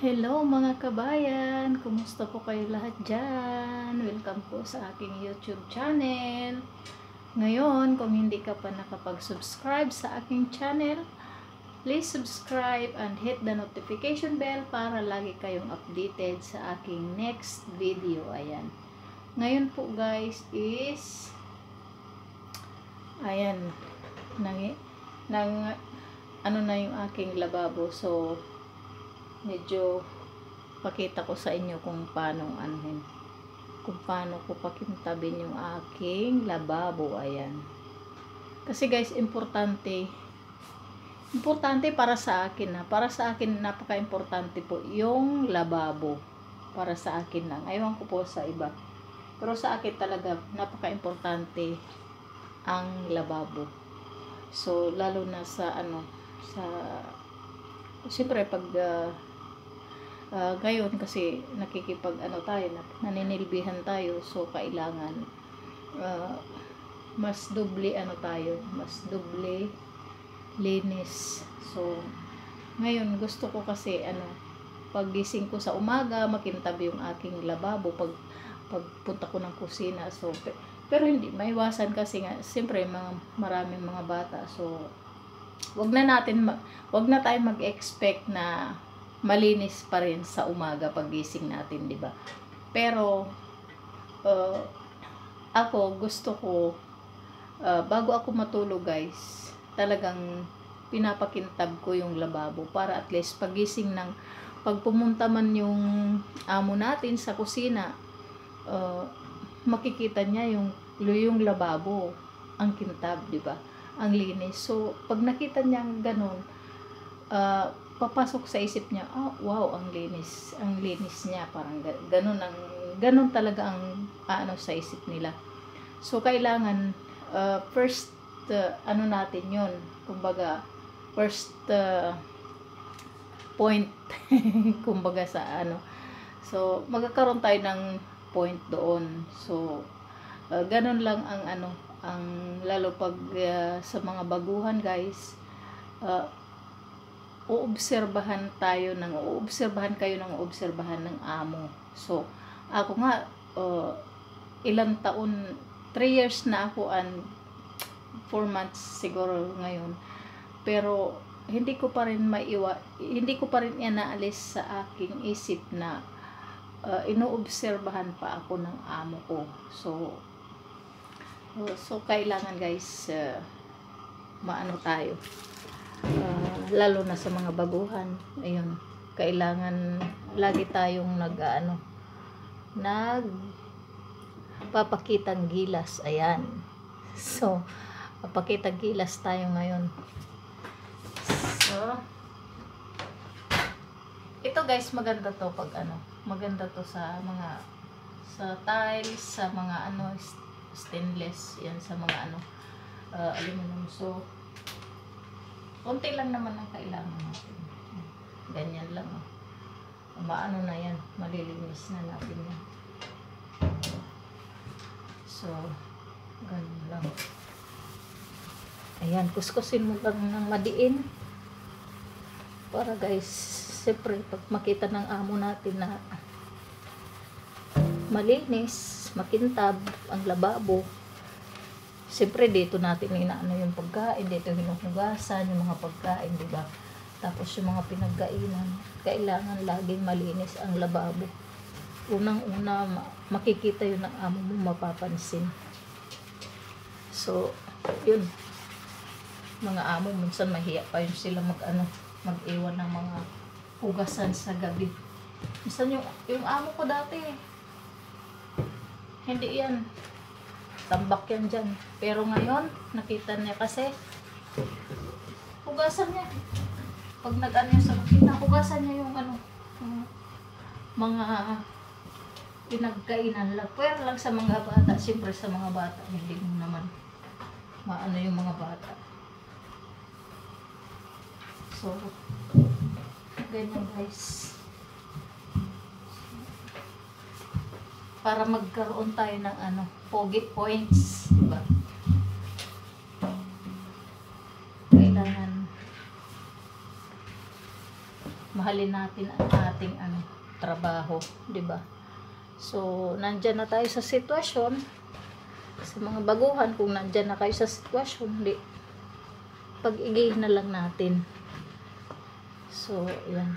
Hello mga kabayan! Kumusta po kayo lahat dyan? Welcome po sa aking YouTube channel. Ngayon, kung hindi ka pa nakapag-subscribe sa aking channel, please subscribe and hit the notification bell para lagi kayong updated sa aking next video. Ayan. Ngayon po guys is ayan, ano na yung aking lababo. So medyo pakita ko sa inyo kung paano ko pakintabin yung aking lababo. Ayan, kasi guys, importante para sa akin, napaka-importante po yung lababo. Para sa akin lang, aywan ko po sa iba, pero sa akin talaga napaka-importante ang lababo. So lalo na sa siyempre pag ngayon kasi naninilbihan tayo, so kailangan mas doble linis. So ngayon gusto ko kasi paggising ko sa umaga, makintab yung aking lababo pagpunta ko ng kusina. So pero hindi maiwasan kasi nga siyempre maraming mga bata, so wag na tayong mag-expect na malinis pa rin sa umaga paggising natin, di ba? Pero ako gusto ko bago ako matulog guys, talagang pinapakintab ko yung lababo para at least pag pumunta man yung amo natin sa kusina, makikita niya yung lababo, ang kintab, di ba? Ang linis. So pag nakita niya ganun, papasok sa isip niya, wow, ang linis niya, parang ganun talaga ang sa isip nila. So kailangan first natin yun, kumbaga first point kumbaga sa so magkakaroon tayo ng point doon. So ganun lang ang lalo pag sa mga baguhan guys, uobserbahan kayo ng amo. So ako nga ilang taon, 3 years na ako and 4 months siguro ngayon, pero hindi ko pa rin inaalis sa aking isip na inoobserbahan pa ako ng amo ko. So kailangan guys, tayo, lalo na sa mga baguhan, ayun, kailangan lagi tayong papakitang gilas. Ayan, so papakitang gilas tayo ngayon. So ito guys, maganda to sa tiles, sa mga stainless, yan, sa mga aluminum. So konti lang naman ang kailangan natin, ganyan lang, maano na yan, malilinis na natin yan. So ganun lang. Ayan, kuskusin mo lang ng madiin para guys, siyempre pag makita ng amo natin na malinis, makintab ang lababo, siyempre dito natin yung pagkain, dito hinuhugasan yung mga pagkain, di ba? Tapos yung mga pinagkainan, kailangan laging malinis ang lababo. Unang-una, makikita yun ng amo mo, mapapansin. So yun, mga amo minsan mahiya pa yun sila mag-iwan ng mga hugasan sa gabi. Minsan yung amo ko dati, hindi yan, tambak yan dyan. Pero ngayon, nakita niya kasi, hugasan niya. Pag sa makina, hugasan niya yung mga pinagkainan lang. Pero lang sa mga bata, siyempre sa mga bata, hindi mo naman maano yung mga bata. So, ganyan guys. Para magkaroon tayo ng pogi points, diba? Kailangan mahalin natin ang ating trabaho, 'di ba? So, nandyan na tayo sa sitwasyon. Sa mga baguhan, kung nandyan na kayo sa sitwasyon, pag-igihin na lang natin. So, yan.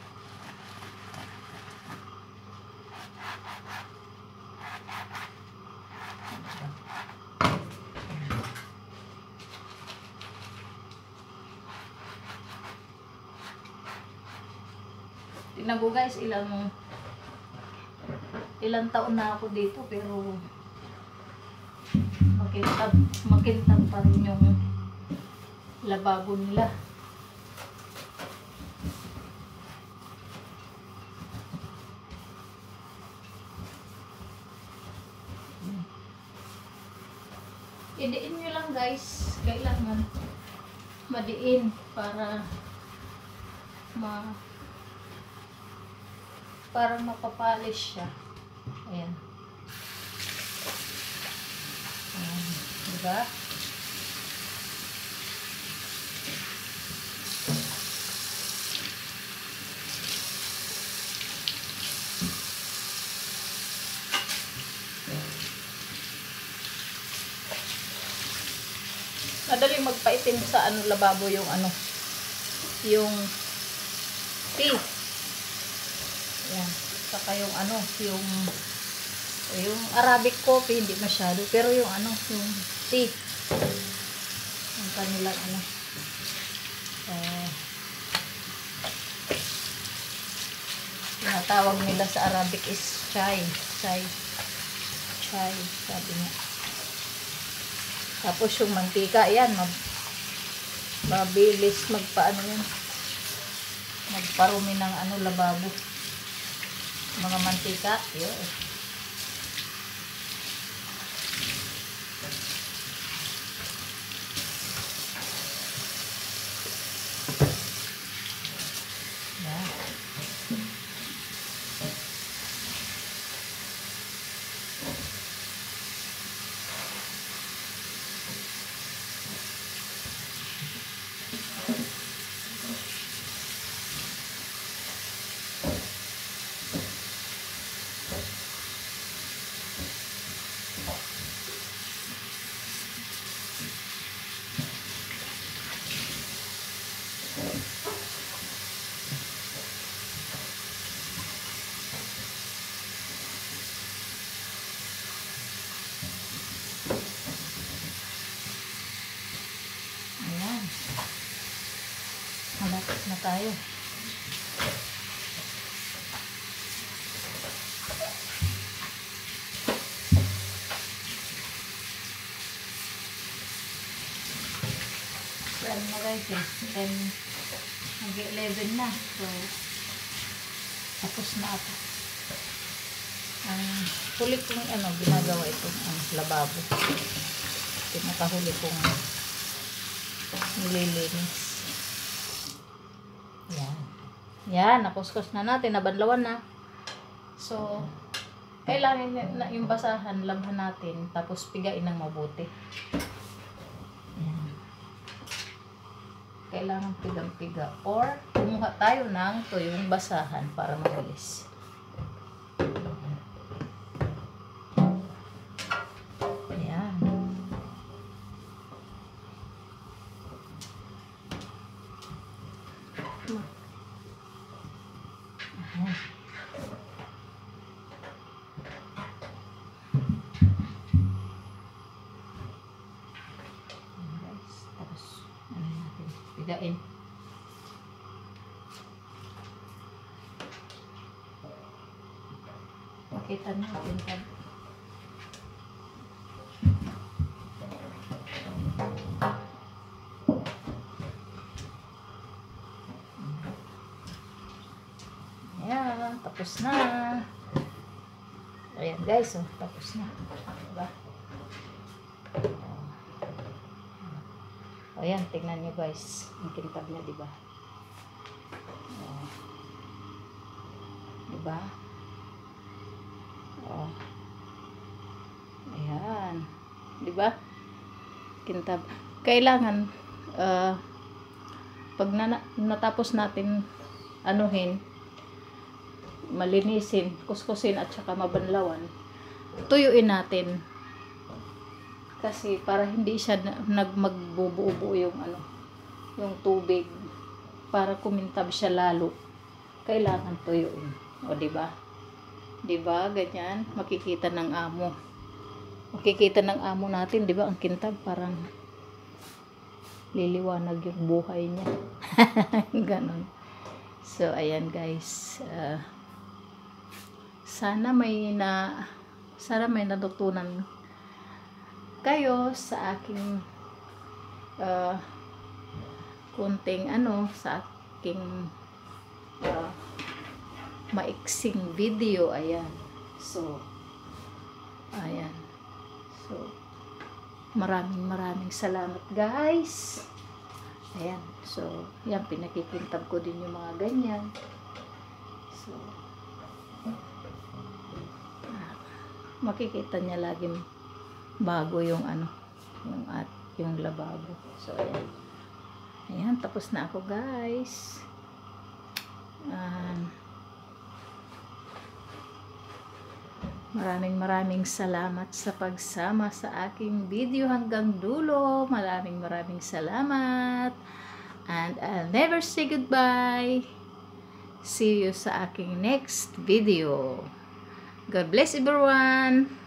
Tingnan ko guys, ilang taon na ako dito, pero makintab pa rin yung lababo nila. Idiin nyo lang guys, kailangan madiin para mapapolish siya. Ayan. Ayan. Diba? Madaling magpaitim sa lababo yung yung tea. Ayan. Saka yung yung Arabic coffee hindi masyado, pero yung yung tea. Ang kanilang tinatawag nila sa Arabic is chai, sabi niya. Tapos yung mantika, yan, mabilis magparumi ng lababo. Mga mantika, yun. Ayan. Malapit na tayo. Ano na guys, mag-11 na. So, tapos na ako. Ang huli kong ginagawa itong lababo. Pinakahuli kong nililinis. Yan. Yan, nakuskus na natin, nabanlawan na. So, kailangan na yung basahan, labhan natin, tapos pigain ng mabuti. Yan. Kailangan pigang-piga or kumuha tayo ng tuyong basahan para mabilis. Ayan. Ayan. Pigain. Makita natin pag ayan, tapos na. Ayan guys, tapos na. Diba? Ayan, tingnan nyo guys. Ang kintab niya, diba? Diba? Ayan. Diba? Kintab. Kailangan, pag natapos natin anuhin, malinisin, kuskusin at saka mabanlawan, tuyuin natin. Kasi para hindi siya magbubuo-buo yung yung tubig, para kumintab siya lalo, kailangan tuyuin. O di ba? Di ba? Ganyan makikita ng amo. Makikita ng amo natin, di ba? Ang kintab, parang liliwanag yung buhay niya. Ganon. So ayan guys, sana may natutunan kayo sa aking kunting sa aking maiksing video. Ayan. So ayan. So maraming salamat guys. Ayan. So yan, pinakikintab ko din yung mga ganyan. So makikita niya laging bago yung yung lababo. So ayan. Ayan, tapos na ako guys. Maraming salamat sa pagsama sa aking video hanggang dulo. Maraming salamat. And I'll never say goodbye. See you sa aking next video. God bless everyone.